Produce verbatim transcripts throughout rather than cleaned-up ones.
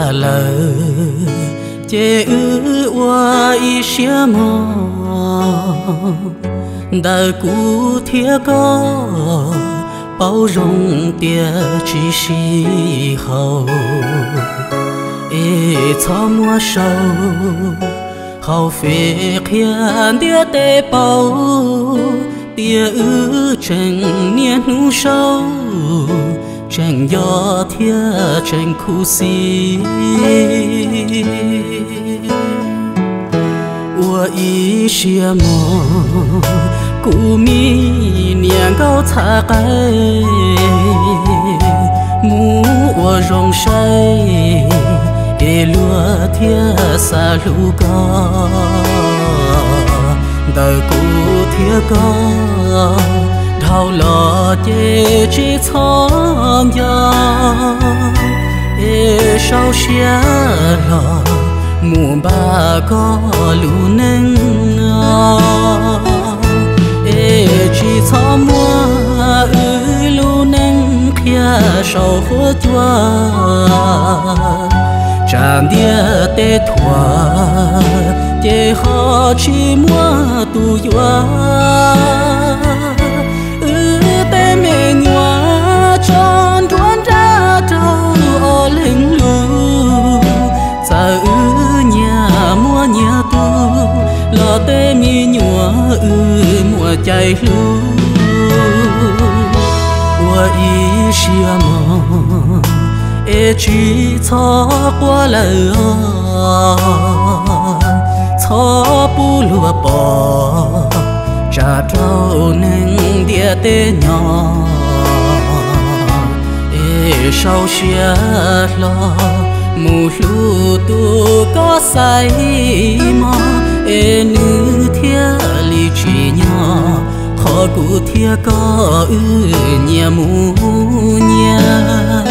lờ chế ư oa y xia mò đời cũ thiết có bao rong tia chỉ si hậu ê cho mua sầu hậu phê khian tia tê bao tia ư chân niên nu sâu chân gió thia chân khu si ua y xia mò cụ mi niang cao thả cái mu ua rong say e lúa thia xa lu ca đời cụ thia ca thao lò chế chỉ thong ya e sao xia lò mùa ba có lũ nâng e chỉ thọ mua ư lũ nâng kia sầu khô chua tràn địa tê thua chế họ chỉ mua tu yua ư tê mê nhua tròn tuôn ra trâu ô linh lù giờ ư nhà mua nhà tu lo tê mi nhua ư mùa chạy lu ua y xia mò e chỉ cho qua lời cho bu lúa bò trả trâu nâng địa tê nhỏ e sau xia lo mù lu tu có say mò e nữ thia li chỉ nhỏ khó cụ thia có ư nhà mu nhà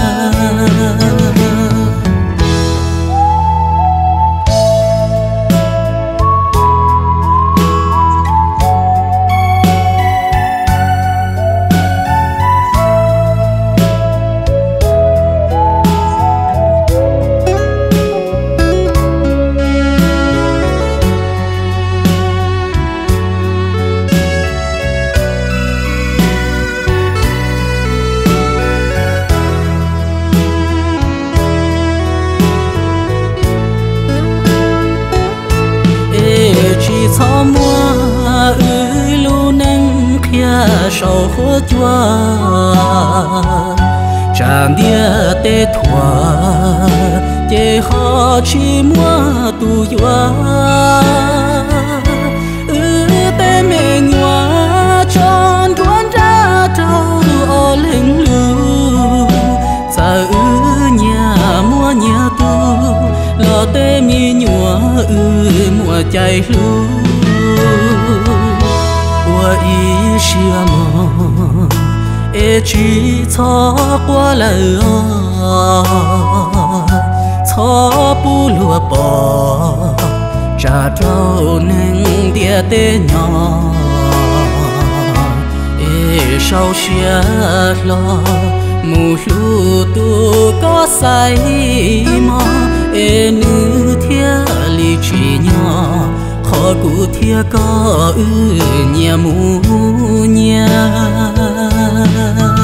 cho mua ư lu nâng kia sầu khô chua tràn địa tê thua chế họ chỉ mua tu yua ư tê mê nhua tròn tuôn ra trâu ô linh lu giờ ư nhà mua nhà tu lo tê mi nhua ư mùa chạy lu ua y xia mò e chỉ cho qua lời cho bu lúa bò trả trâu nâng địa tê nhỏ e sau xia lo mù lu tu có say mò e nữ thia li chỉ nhỏ khó cụ thia có ư nhà mu nhà